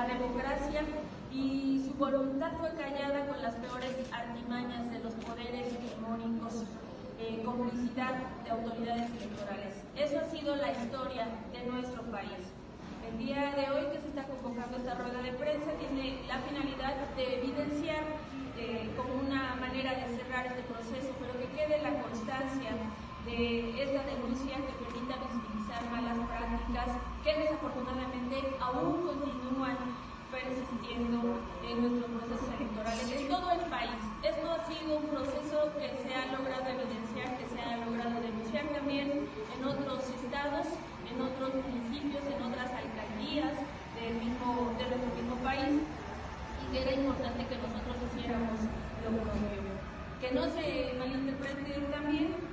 democracia, y su voluntad fue callada con las peores artimañas de los poderes hegemónicos, complicidad de autoridades electorales. Eso ha sido la historia de nuestro país. El día de hoy que se está convocando esta rueda de prensa tiene la finalidad de evidenciar como una manera de cerrar este proceso, pero que quede la constancia de esta denuncia que permita visibilizar malas prácticas que desafortunadamente aún continúan persistiendo en nuestros procesos electorales en todo el país. Esto ha sido un proceso que se ha logrado evidenciar, que se ha logrado denunciar también en otros estados, en otros municipios, en otras alcaldías de nuestro mismo país, y que era importante que nosotros hiciéramos lo propio. Que no se malinterprete también